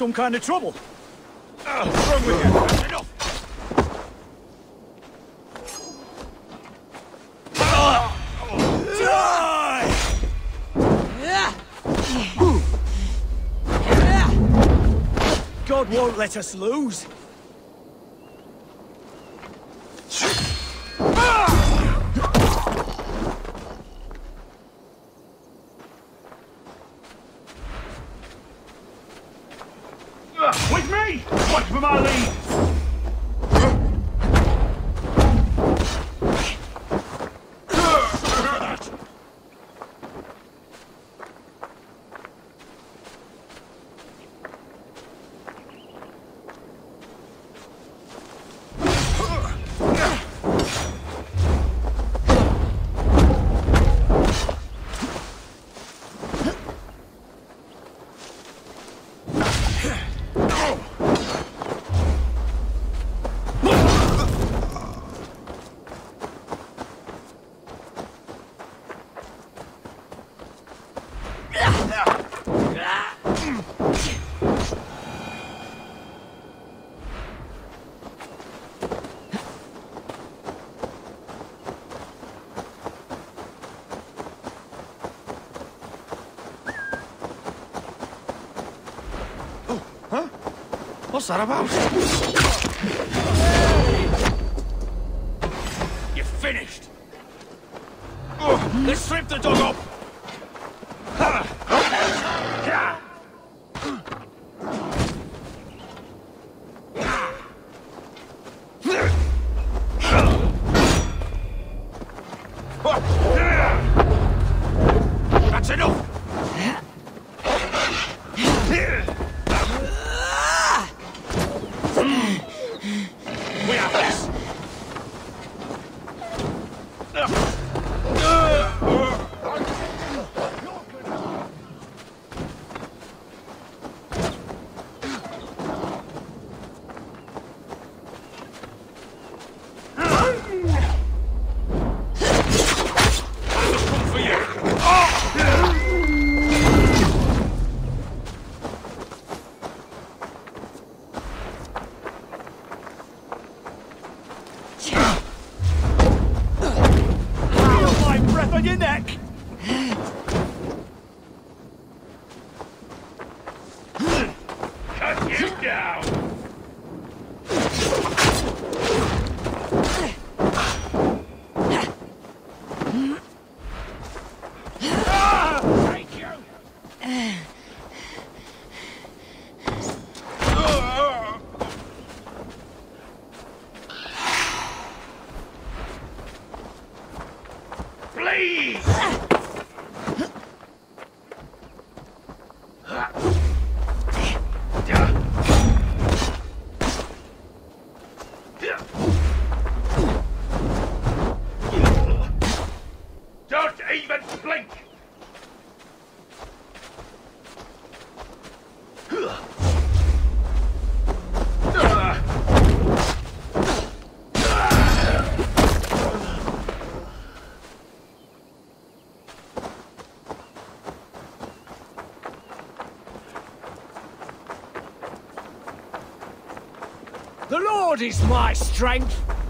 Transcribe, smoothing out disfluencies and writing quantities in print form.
some kind of trouble? What's wrong with you? That's enough! God won't let us lose. With me! Watch for my lead! What's that about? You're finished. Let's strip the dog up. That's enough. We have this. On your neck. Cut you down! Thank you! Please! Don't even blink! The Lord is my strength.